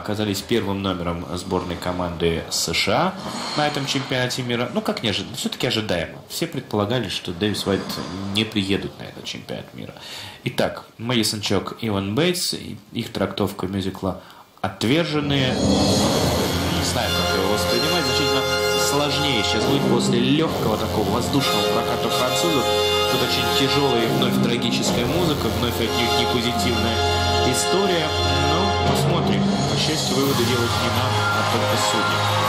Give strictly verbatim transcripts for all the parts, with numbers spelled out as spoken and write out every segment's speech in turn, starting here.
оказались первым номером сборной команды США на этом чемпионате мира. Ну, как неожиданно, все-таки ожидаемо. Все предполагали, что Дэвис Уайт не приедут на этот чемпионат мира. Итак, Мэдисон Чок, Иван Бейтс, их трактовка мюзикла «Отверженные». Не знаю, как его воспринимать, значительно сложнее сейчас будет после легкого такого воздушного проката французов. Тут очень тяжелая и вновь трагическая музыка, вновь отнюдь не позитивная история. Но посмотрим. По счастью, выводы делать не нам, а только судьям.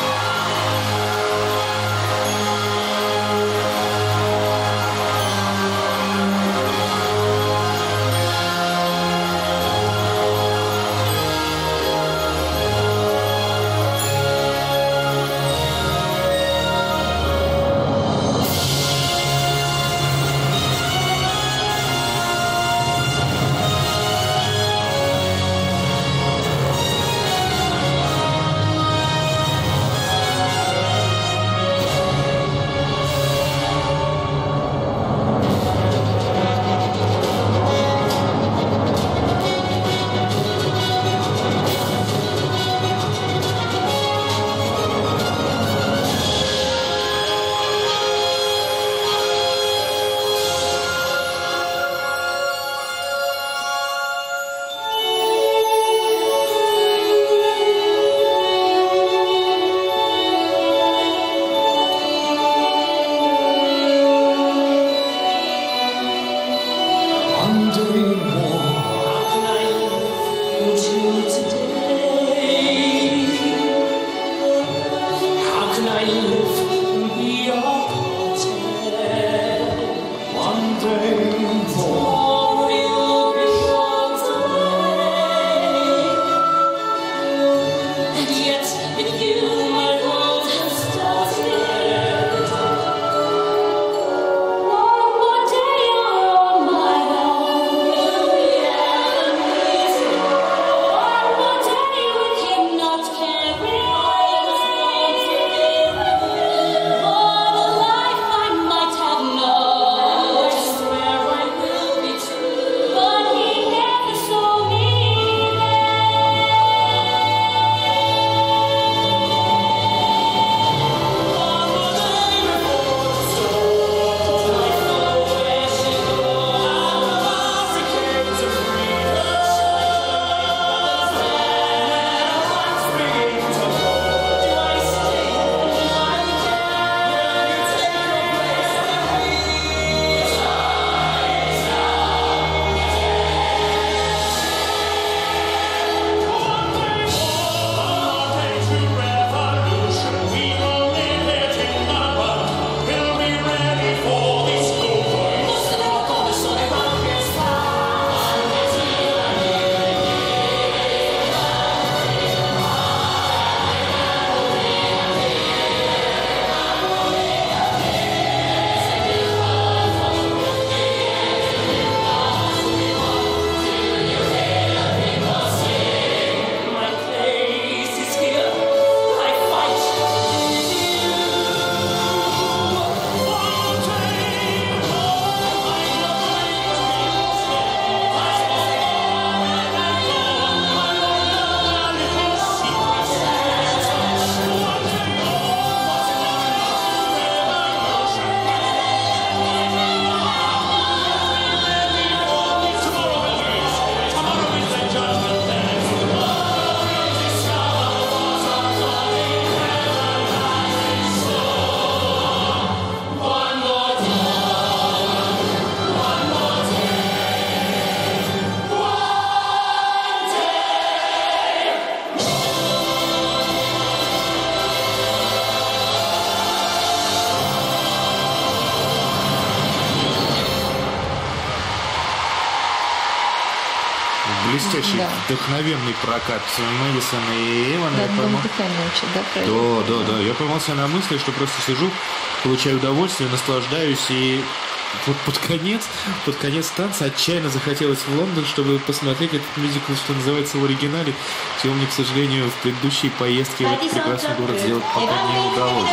Блестящий, да. Вдохновенный прокат Мэдисона и Эвана. Да, одно дыхание очень, да, правильно? Да, да, да. Я поймался на мысли, что просто сижу, получаю удовольствие, наслаждаюсь. И вот под конец, под конец танца отчаянно захотелось в Лондон, чтобы посмотреть этот мюзикл, что называется, в оригинале, чего мне, к сожалению, в предыдущей поездке в этот прекрасный город сделать пока не удалось.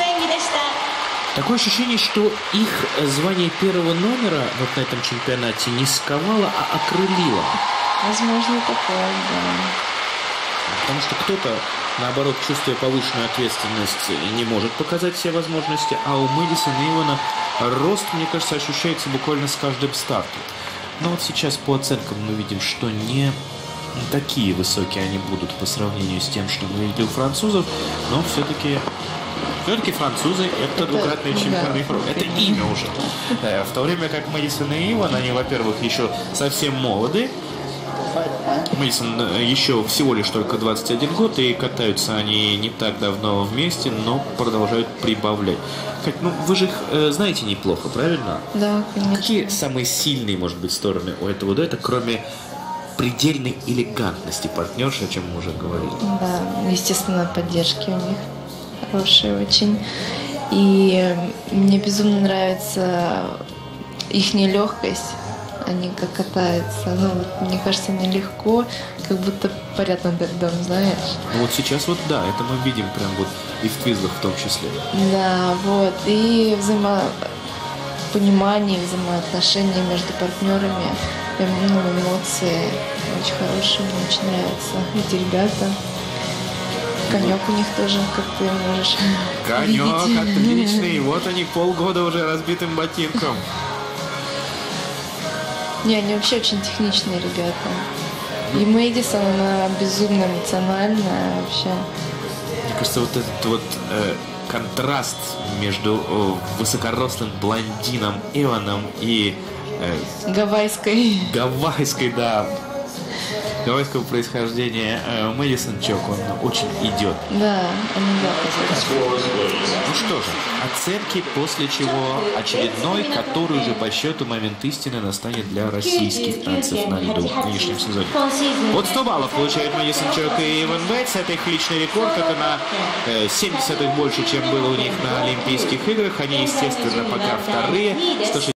Такое ощущение, что их звание первого номера вот на этом чемпионате не сковало, а окрылило. Возможно, такое, да. Потому что кто-то, наоборот, чувствуя повышенную ответственность, не может показать все возможности, а у Мэдисона Ивана рост, мне кажется, ощущается буквально с каждым стартом. Но вот сейчас по оценкам мы видим, что не такие высокие они будут по сравнению с тем, что мы видели у французов, но все-таки... Все-таки французы – это двукратные чемпионы Европы. Это имя уже. В то время как Мэдисон и Иван, они, во-первых, еще совсем молоды. Мэдисон еще всего лишь только двадцать один год, и катаются они не так давно вместе, но продолжают прибавлять. Кать, ну вы же их э, знаете неплохо, правильно? Да, конечно. Какие самые сильные, может быть, стороны у этого дуэта, кроме предельной элегантности партнерши, о чем мы уже говорили? Да, естественно, поддержки у них хорошие очень. И мне безумно нравится их легкость. Они как катаются. Ну, вот, мне кажется, мне легко, как будто парят над льдом, знаешь. Ну вот сейчас вот да, это мы видим прям вот и в твизлах в том числе. Да, вот. И взаимопонимание, взаимоотношения между партнерами, ну, эмоции очень хорошие, мне очень нравятся эти ребята. Конек у них тоже, как ты можешь Конек видеть. отличный. Вот они полгода уже разбитым ботинком. Не, они вообще очень техничные ребята. И Мэдисон, она безумно эмоциональная вообще. Мне кажется, вот этот вот э, контраст между э, высокорослым блондином Иваном и э, Гавайской. гавайской, да, гавайского происхождения э, Мэдисон Чок, он очень идет. Да, они да. Ну что же, оценки, после чего очередной, который уже по счету момент истины настанет для российских танцев на льду в нынешнем сезоне. Вот сто баллов получают Мэдисон Чок и Иван Бейтс. Это их личный рекорд. Это на э, семьдесят больше, чем было у них на Олимпийских играх. Они, естественно, пока вторые.